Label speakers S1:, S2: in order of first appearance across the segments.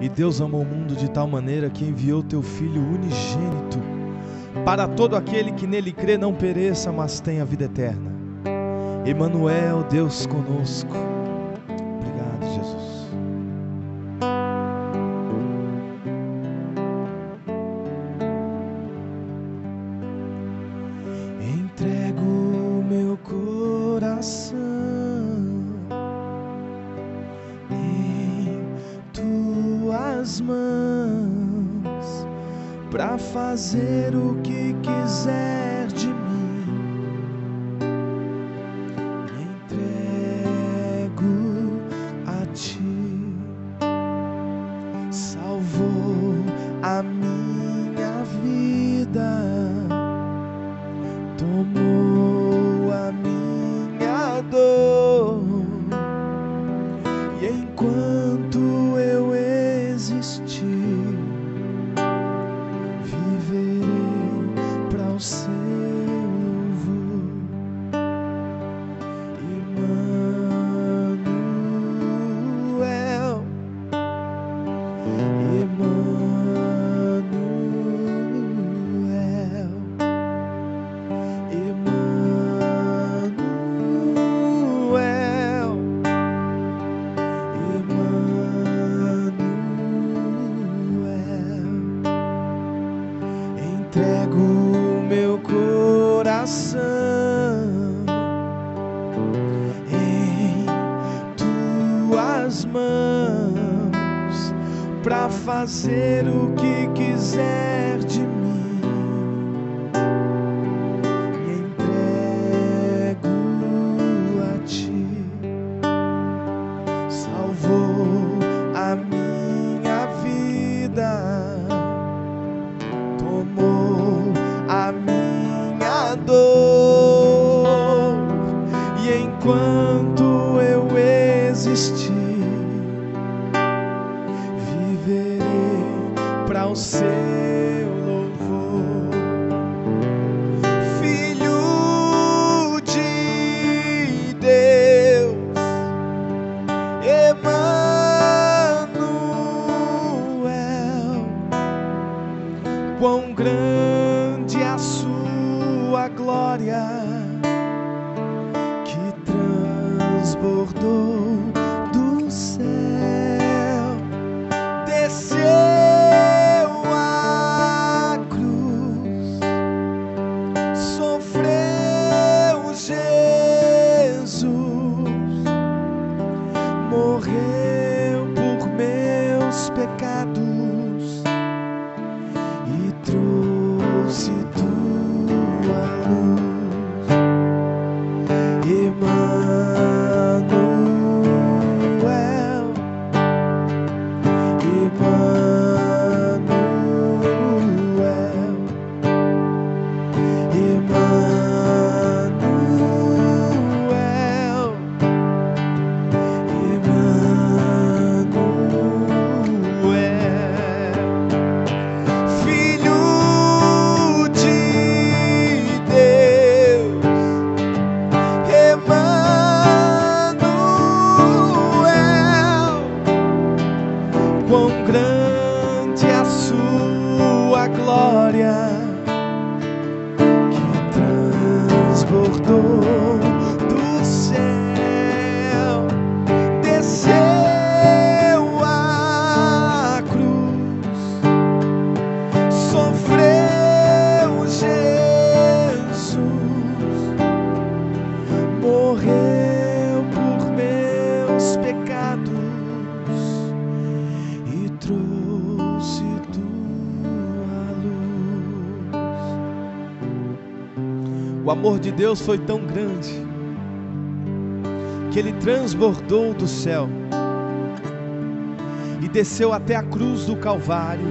S1: E Deus amou o mundo de tal maneira que enviou teu Filho unigênito, para todo aquele que nele crê não pereça, mas tenha vida eterna. Emanuel, Deus conosco. Obrigado, Jesus. Entrego meu coração em tuas mãos, pra fazer o que quiser de mim. Me entrego a ti. Salvou a minha vida, tomou a minha dor, e enquanto eu existir, viverei para o seu louvor. Emanuel, Emanuel, Emanuel, Emanuel. Entrego meu coração em tuas mãos, pra fazer o que quiser de mim. Me entrego a ti. Salvou a minha vida, tomou a minha dor, e enquanto eu existir, viverei para o seu louvor. Filho de Deus, Emanuel, quão grande é a sua glória, que transbordou do céu, desceu a cruz, sofreu Jesus, morreu por meus pecados e trouxe tua luz. Emanuel, Emanuel, Emanuel, Emanuel. Filho de Deus, Emanuel, quão grande é a sua glória, que transbordou do céu, desceu a cruz, sofreu Jesus, morreu por meus pecados e trouxe tua luz. O amor de Deus foi tão grande que ele transbordou do céu e desceu até a cruz do Calvário.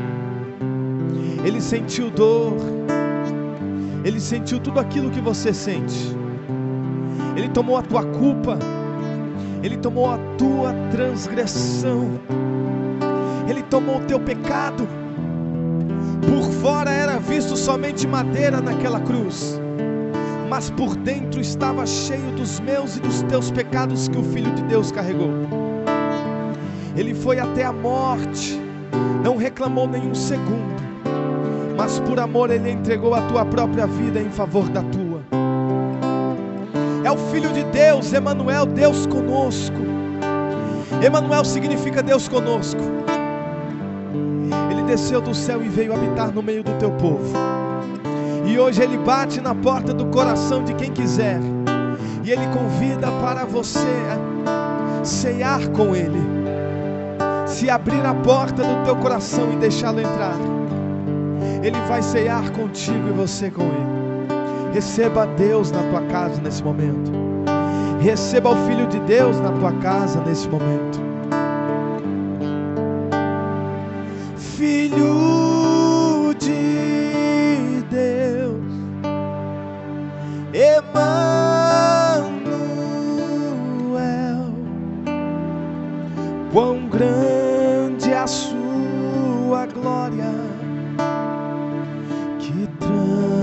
S1: Ele sentiu dor, ele sentiu tudo aquilo que você sente. Ele tomou a tua culpa, ele tomou a tua transgressão, ele tomou o teu pecado. Por fora era visto somente madeira naquela cruz, mas por dentro estava cheio dos meus e dos teus pecados que o Filho de Deus carregou. Ele foi até a morte, não reclamou nenhum segundo, mas por amor Ele entregou a tua própria vida em favor da tua. É o Filho de Deus, Emanuel, Deus conosco. Emanuel significa Deus conosco. Ele desceu do céu e veio habitar no meio do teu povo. E hoje Ele bate na porta do coração de quem quiser. E Ele convida para você ceiar com Ele. Se abrir a porta do teu coração e deixá-lo entrar, Ele vai ceiar contigo e você com Ele. Receba Deus na tua casa nesse momento. Receba o Filho de Deus na tua casa nesse momento. Filho de Deus, Emanuel, quão grande é a sua glória, que